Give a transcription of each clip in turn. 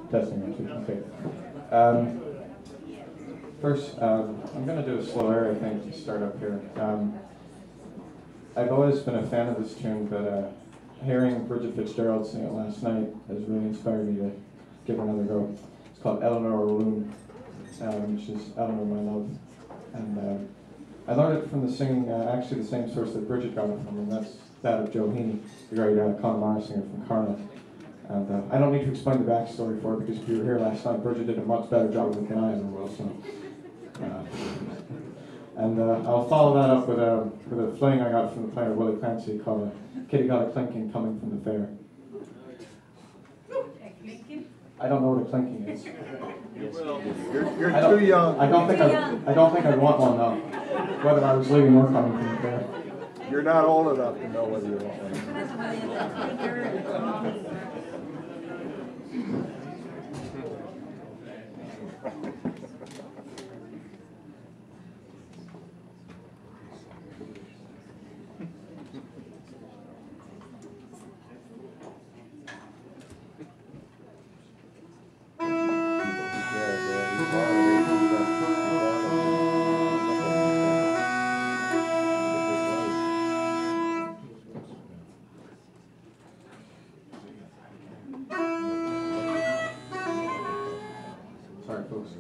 Testing, actually. Okay. First, I'm going to do a slow air, I think, to start up here. I've always been a fan of this tune, but hearing Bridget Fitzgerald sing it last night has really inspired me to give it another go. It's called Eleanor O'Loon, which is Eleanor, My Love. And I learned it from the singing, actually the same source that Bridget got it from, and that's that of Joe Heaney, the great Connemara singer from Karna. And I don't need to explain the backstory for it, because if you were here last night, Bridget did a much better job with it than I ever will. So, I'll follow that up with a fling I got from the player Willie Clancy called "Kitty Got a Clinking Coming from the Fair." I don't know what a clinking is. You're too young. I don't think I'd want one though, whether I was leaving or coming from the fair. You're not old enough to know whether you want one. Sorry, folks.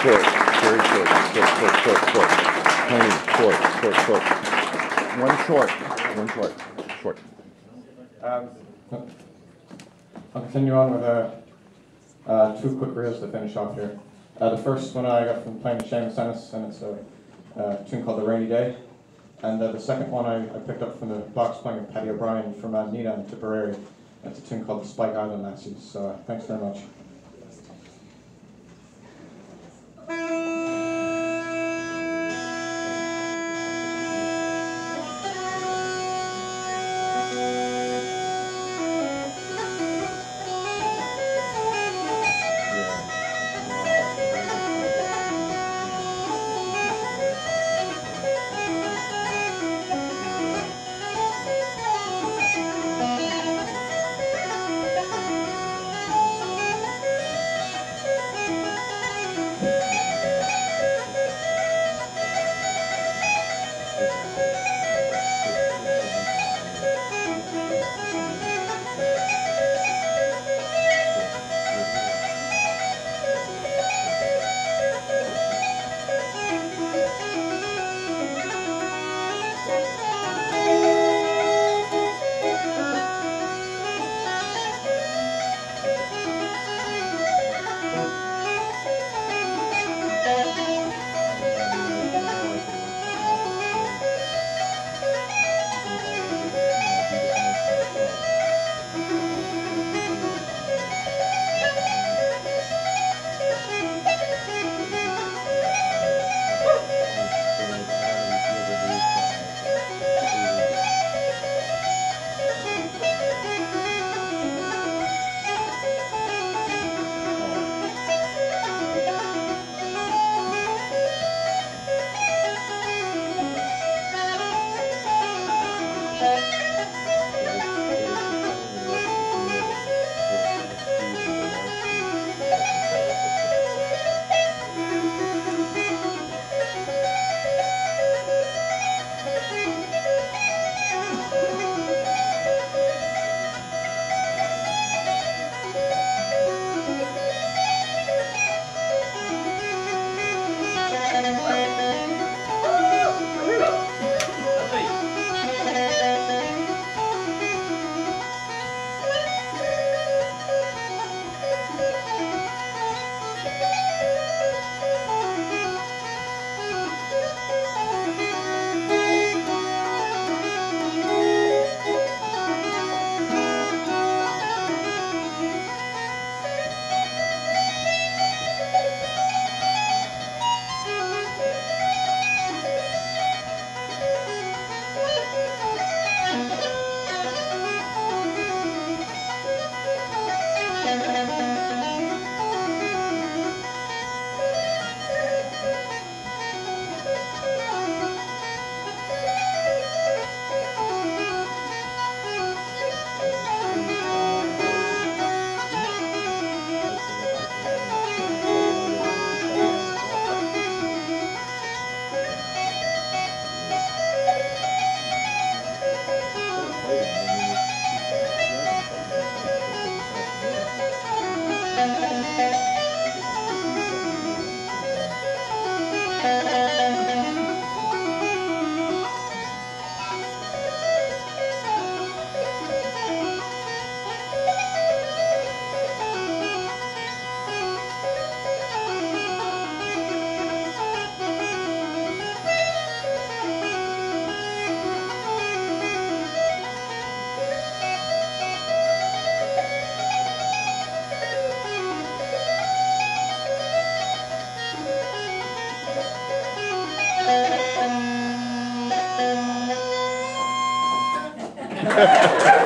short, very short. Tiny, short. One short. I'll continue on with two quick reels to finish off here. The first one I got from playing with Seamus Ennis, and it's a tune called The Rainy Day. And the second one I picked up from the box playing with Paddy O'Brien from Nina and Tipperary. It's a tune called The Spike Island Lassies. So thanks very much. Ha ha ha!